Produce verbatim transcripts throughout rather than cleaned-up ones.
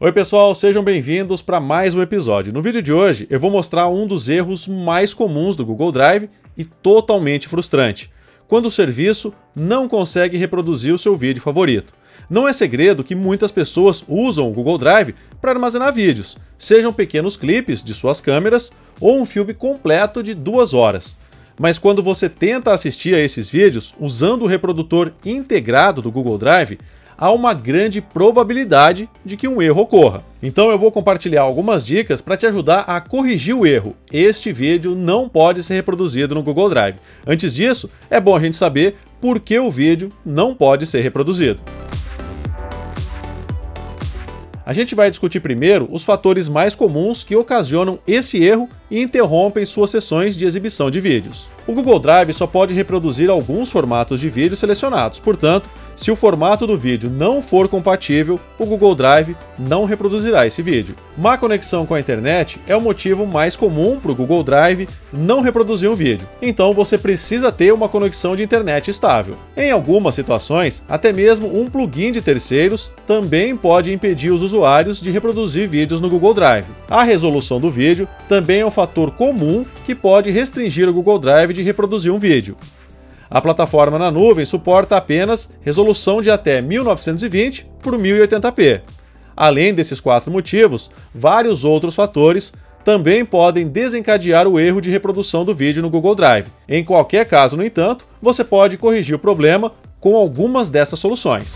Oi pessoal, sejam bem-vindos para mais um episódio. No vídeo de hoje eu vou mostrar um dos erros mais comuns do Google Drive e totalmente frustrante, quando o serviço não consegue reproduzir o seu vídeo favorito. Não é segredo que muitas pessoas usam o Google Drive para armazenar vídeos, sejam pequenos clipes de suas câmeras ou um filme completo de duas horas. Mas quando você tenta assistir a esses vídeos usando o reprodutor integrado do Google Drive, há uma grande probabilidade de que um erro ocorra. Então eu vou compartilhar algumas dicas para te ajudar a corrigir o erro. Este vídeo não pode ser reproduzido no Google Drive. Antes disso, é bom a gente saber por que o vídeo não pode ser reproduzido. A gente vai discutir primeiro os fatores mais comuns que ocasionam esse erro e interrompem suas sessões de exibição de vídeos. O Google Drive só pode reproduzir alguns formatos de vídeo selecionados, portanto, se o formato do vídeo não for compatível, o Google Drive não reproduzirá esse vídeo. Má conexão com a internet é o motivo mais comum para o Google Drive não reproduzir um vídeo, então você precisa ter uma conexão de internet estável. Em algumas situações, até mesmo um plugin de terceiros também pode impedir os usuários de reproduzir vídeos no Google Drive. A resolução do vídeo também é um fator comum que pode restringir o Google Drive de reproduzir um vídeo. A plataforma na nuvem suporta apenas resolução de até mil novecentos e vinte por mil e oitenta p. Além desses quatro motivos, vários outros fatores também podem desencadear o erro de reprodução do vídeo no Google Drive. Em qualquer caso, no entanto, você pode corrigir o problema com algumas dessas soluções.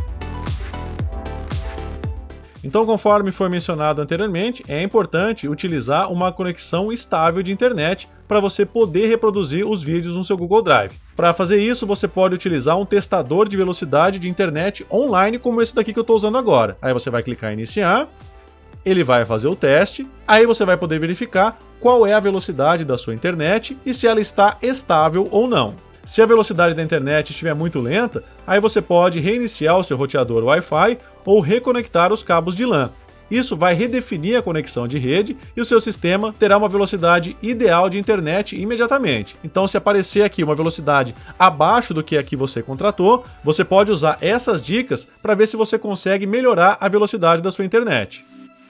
Então, conforme foi mencionado anteriormente, é importante utilizar uma conexão estável de internet para você poder reproduzir os vídeos no seu Google Drive. Para fazer isso, você pode utilizar um testador de velocidade de internet online como esse daqui que eu estou usando agora. Aí você vai clicar em iniciar, ele vai fazer o teste, aí você vai poder verificar qual é a velocidade da sua internet e se ela está estável ou não. Se a velocidade da internet estiver muito lenta, aí você pode reiniciar o seu roteador Wi-Fi ou reconectar os cabos de LAN. Isso vai redefinir a conexão de rede e o seu sistema terá uma velocidade ideal de internet imediatamente. Então, se aparecer aqui uma velocidade abaixo do que a que você contratou, você pode usar essas dicas para ver se você consegue melhorar a velocidade da sua internet.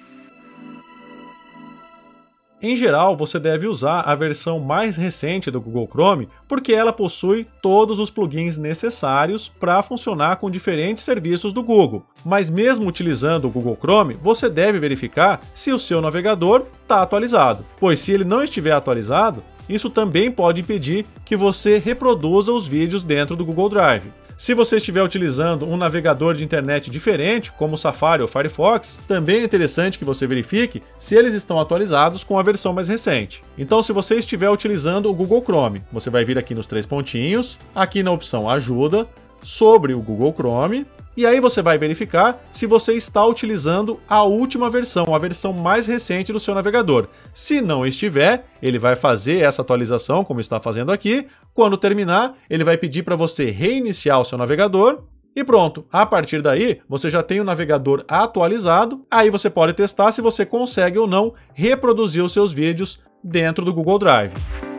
Em geral, você deve usar a versão mais recente do Google Chrome porque ela possui todos os plugins necessários para funcionar com diferentes serviços do Google. Mas mesmo utilizando o Google Chrome, você deve verificar se o seu navegador está atualizado, pois se ele não estiver atualizado, isso também pode impedir que você reproduza os vídeos dentro do Google Drive. Se você estiver utilizando um navegador de internet diferente, como o Safari ou Firefox, também é interessante que você verifique se eles estão atualizados com a versão mais recente. Então, se você estiver utilizando o Google Chrome, você vai vir aqui nos três pontinhos, aqui na opção Ajuda, sobre o Google Chrome, e aí você vai verificar se você está utilizando a última versão, a versão mais recente do seu navegador. Se não estiver, ele vai fazer essa atualização, como está fazendo aqui. Quando terminar, ele vai pedir para você reiniciar o seu navegador. E pronto, a partir daí, você já tem o navegador atualizado. Aí você pode testar se você consegue ou não reproduzir os seus vídeos dentro do Google Drive.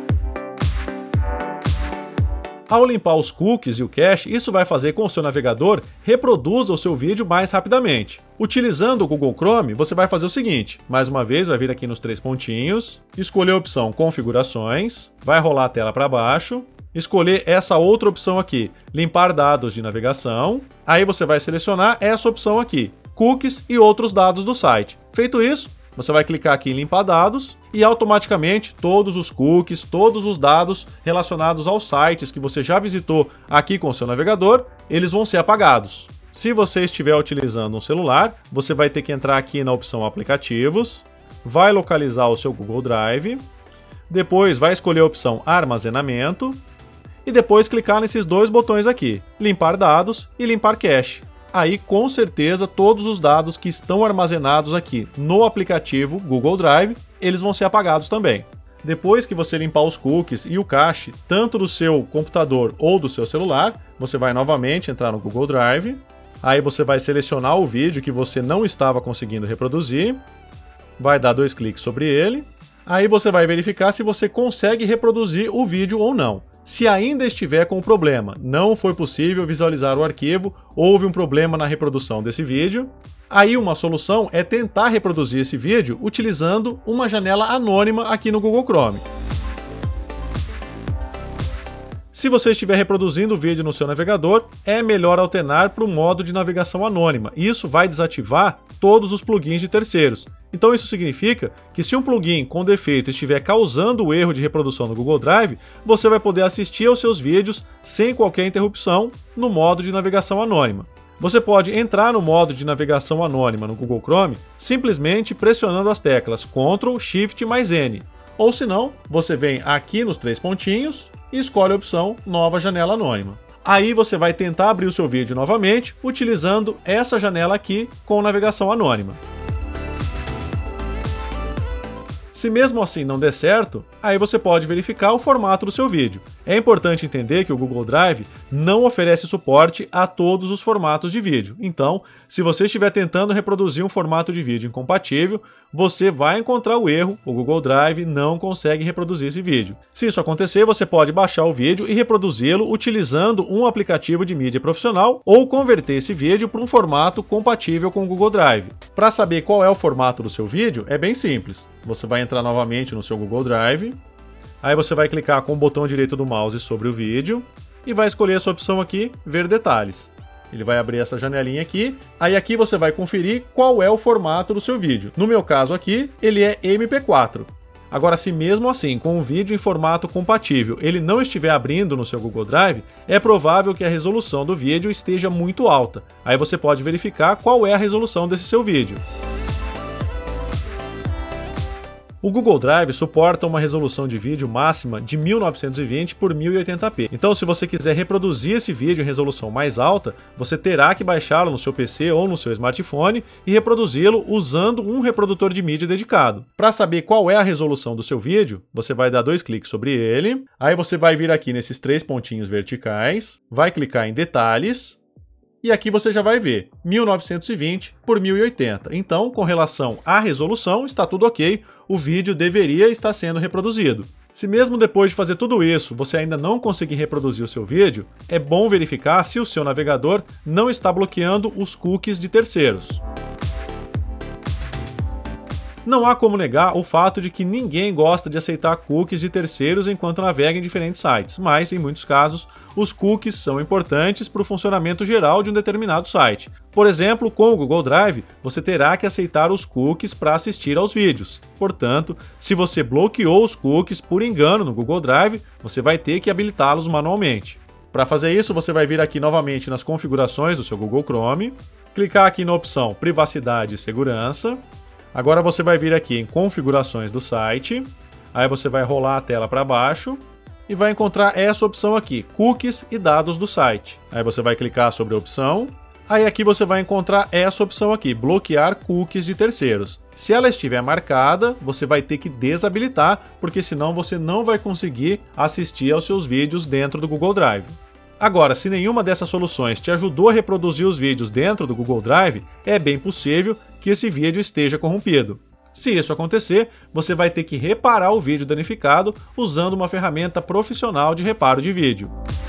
Ao limpar os cookies e o cache, isso vai fazer com que o seu navegador reproduza o seu vídeo mais rapidamente. Utilizando o Google Chrome, você vai fazer o seguinte, mais uma vez vai vir aqui nos três pontinhos, escolher a opção Configurações, vai rolar a tela para baixo, escolher essa outra opção aqui, Limpar dados de navegação, aí você vai selecionar essa opção aqui, Cookies e outros dados do site. Feito isso, você vai clicar aqui em Limpar dados e automaticamente todos os cookies, todos os dados relacionados aos sites que você já visitou aqui com o seu navegador, eles vão ser apagados. Se você estiver utilizando um celular, você vai ter que entrar aqui na opção Aplicativos, vai localizar o seu Google Drive, depois vai escolher a opção Armazenamento e depois clicar nesses dois botões aqui, Limpar dados e Limpar cache. Aí, com certeza, todos os dados que estão armazenados aqui no aplicativo Google Drive, eles vão ser apagados também. Depois que você limpar os cookies e o cache, tanto do seu computador ou do seu celular, você vai novamente entrar no Google Drive, aí você vai selecionar o vídeo que você não estava conseguindo reproduzir, vai dar dois cliques sobre ele, aí você vai verificar se você consegue reproduzir o vídeo ou não. Se ainda estiver com o problema, não foi possível visualizar o arquivo, houve um problema na reprodução desse vídeo, aí uma solução é tentar reproduzir esse vídeo utilizando uma janela anônima aqui no Google Chrome. Se você estiver reproduzindo o vídeo no seu navegador, é melhor alternar para o modo de navegação anônima. Isso vai desativar todos os plugins de terceiros. Então isso significa que se um plugin com defeito estiver causando o erro de reprodução no Google Drive, você vai poder assistir aos seus vídeos sem qualquer interrupção no modo de navegação anônima. Você pode entrar no modo de navegação anônima no Google Chrome simplesmente pressionando as teclas control shift mais N. Ou se não, você vem aqui nos três pontinhos e escolhe a opção Nova Janela Anônima. Aí você vai tentar abrir o seu vídeo novamente utilizando essa janela aqui com navegação anônima. Se mesmo assim não der certo, aí você pode verificar o formato do seu vídeo. É importante entender que o Google Drive não oferece suporte a todos os formatos de vídeo. Então, se você estiver tentando reproduzir um formato de vídeo incompatível, você vai encontrar o erro, o Google Drive não consegue reproduzir esse vídeo. Se isso acontecer, você pode baixar o vídeo e reproduzi-lo utilizando um aplicativo de mídia profissional ou converter esse vídeo para um formato compatível com o Google Drive. Para saber qual é o formato do seu vídeo, é bem simples. Você vai entrar novamente no seu Google Drive, aí você vai clicar com o botão direito do mouse sobre o vídeo e vai escolher essa opção aqui, ver detalhes. Ele vai abrir essa janelinha aqui, aí aqui você vai conferir qual é o formato do seu vídeo. No meu caso aqui, ele é M P quatro. Agora, se mesmo assim, com o vídeo em formato compatível, ele não estiver abrindo no seu Google Drive, é provável que a resolução do vídeo esteja muito alta. Aí você pode verificar qual é a resolução desse seu vídeo. O Google Drive suporta uma resolução de vídeo máxima de mil novecentos e vinte por mil e oitenta p. Então, se você quiser reproduzir esse vídeo em resolução mais alta, você terá que baixá-lo no seu P C ou no seu smartphone e reproduzi-lo usando um reprodutor de mídia dedicado. Para saber qual é a resolução do seu vídeo, você vai dar dois cliques sobre ele, aí você vai vir aqui nesses três pontinhos verticais, vai clicar em detalhes, e aqui você já vai ver mil novecentos e vinte por mil e oitenta. Então, com relação à resolução, está tudo ok, o vídeo deveria estar sendo reproduzido. Se mesmo depois de fazer tudo isso, você ainda não conseguir reproduzir o seu vídeo, é bom verificar se o seu navegador não está bloqueando os cookies de terceiros. Não há como negar o fato de que ninguém gosta de aceitar cookies de terceiros enquanto navega em diferentes sites, mas, em muitos casos, os cookies são importantes para o funcionamento geral de um determinado site. Por exemplo, com o Google Drive, você terá que aceitar os cookies para assistir aos vídeos. Portanto, se você bloqueou os cookies por engano no Google Drive, você vai ter que habilitá-los manualmente. Para fazer isso, você vai vir aqui novamente nas configurações do seu Google Chrome, clicar aqui na opção Privacidade e Segurança. Agora você vai vir aqui em configurações do site, aí você vai rolar a tela para baixo e vai encontrar essa opção aqui, cookies e dados do site. Aí você vai clicar sobre a opção, aí aqui você vai encontrar essa opção aqui, bloquear cookies de terceiros. Se ela estiver marcada, você vai ter que desabilitar, porque senão você não vai conseguir assistir aos seus vídeos dentro do Google Drive. Agora, se nenhuma dessas soluções te ajudou a reproduzir os vídeos dentro do Google Drive, é bem possível que esse vídeo esteja corrompido. Se isso acontecer, você vai ter que reparar o vídeo danificado usando uma ferramenta profissional de reparo de vídeo.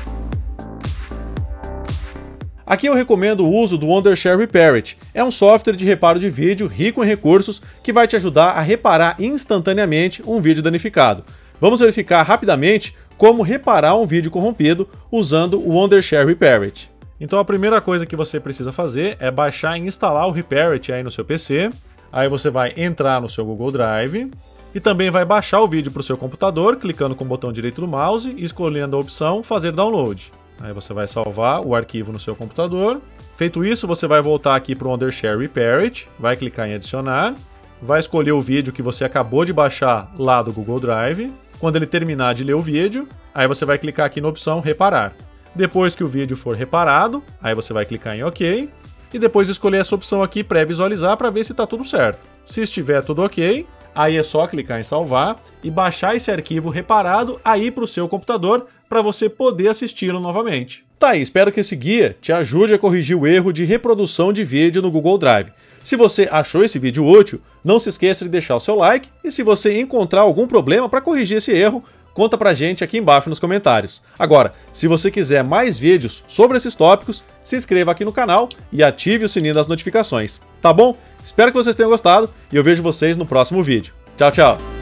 Aqui eu recomendo o uso do Wondershare Repair It. É um software de reparo de vídeo rico em recursos que vai te ajudar a reparar instantaneamente um vídeo danificado. Vamos verificar rapidamente como reparar um vídeo corrompido usando o Wondershare Repair It. Então a primeira coisa que você precisa fazer é baixar e instalar o Repair It aí no seu P C. Aí você vai entrar no seu Google Drive e também vai baixar o vídeo para o seu computador, clicando com o botão direito do mouse e escolhendo a opção Fazer Download. Aí você vai salvar o arquivo no seu computador. Feito isso, você vai voltar aqui para o Wondershare Repair It, vai clicar em Adicionar, vai escolher o vídeo que você acabou de baixar lá do Google Drive. Quando ele terminar de ler o vídeo, aí você vai clicar aqui na opção Reparar. Depois que o vídeo for reparado, aí você vai clicar em OK e depois escolher essa opção aqui pré-visualizar para ver se está tudo certo. Se estiver tudo ok, aí é só clicar em salvar e baixar esse arquivo reparado aí para o seu computador para você poder assisti-lo novamente. Tá aí, espero que esse guia te ajude a corrigir o erro de reprodução de vídeo no Google Drive. Se você achou esse vídeo útil, não se esqueça de deixar o seu like e se você encontrar algum problema para corrigir esse erro, conta pra gente aqui embaixo nos comentários. Agora, se você quiser mais vídeos sobre esses tópicos, se inscreva aqui no canal e ative o sininho das notificações, tá bom? Espero que vocês tenham gostado e eu vejo vocês no próximo vídeo. Tchau, tchau!